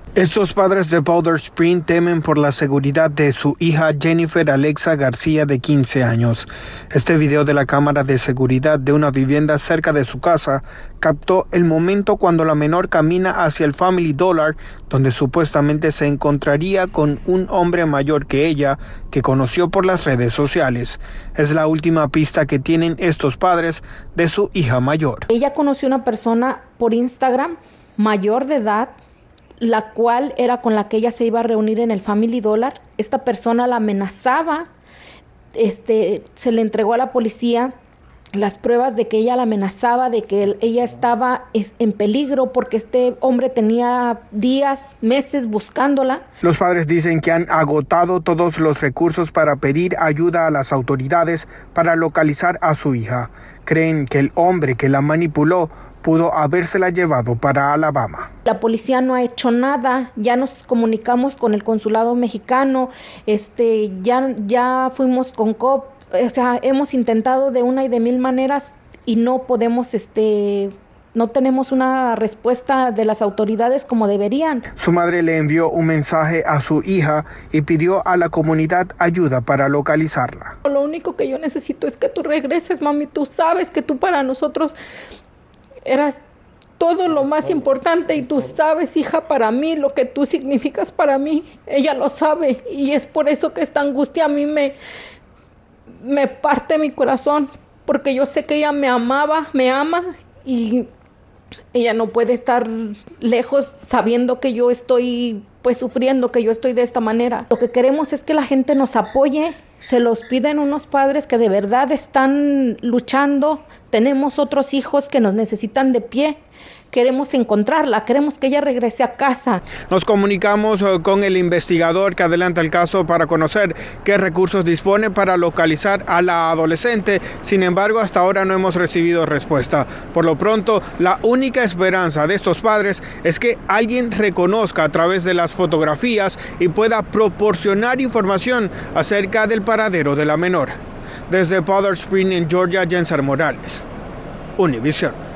Estos padres de Powder Spring temen por la seguridad de su hija Jennifer Alexa García, de 15 años. Este video de la cámara de seguridad de una vivienda cerca de su casa captó el momento cuando la menor camina hacia el Family Dollar, donde supuestamente se encontraría con un hombre mayor que ella, que conoció por las redes sociales. Es la última pista que tienen estos padres de su hija mayor. Ella conoció una persona por Instagram, mayor de edad, la cual era con la que ella se iba a reunir en el Family Dollar. Esta persona la amenazaba, se le entregó a la policía las pruebas de que ella la amenazaba, de que ella estaba en peligro porque este hombre tenía días, meses buscándola. Los padres dicen que han agotado todos los recursos para pedir ayuda a las autoridades para localizar a su hija. Creen que el hombre que la manipuló pudo habérsela llevado para Alabama. La policía no ha hecho nada, ya nos comunicamos con el consulado mexicano, ya fuimos con COP, hemos intentado de una y de mil maneras y no podemos, no tenemos una respuesta de las autoridades como deberían. Su madre le envió un mensaje a su hija y pidió a la comunidad ayuda para localizarla. Lo único que yo necesito es que tú regreses, mami. Tú sabes que tú para nosotros eras todo lo más importante y tú sabes, hija, para mí, lo que tú significas para mí. Ella lo sabe y es por eso que esta angustia a mí me parte mi corazón, porque yo sé que ella me ama y ella no puede estar lejos sabiendo que yo estoy sufriendo, que yo estoy de esta manera. Lo que queremos es que la gente nos apoye. Se los piden unos padres que de verdad están luchando. Tenemos otros hijos que nos necesitan de pie. Queremos encontrarla, queremos que ella regrese a casa. Nos comunicamos con el investigador que adelanta el caso para conocer qué recursos dispone para localizar a la adolescente. Sin embargo, hasta ahora no hemos recibido respuesta. Por lo pronto, la única esperanza de estos padres es que alguien reconozca a través de las fotografías y pueda proporcionar información acerca del paradero de la menor. Desde Powder Spring, en Georgia, Jenser Morales, Univision.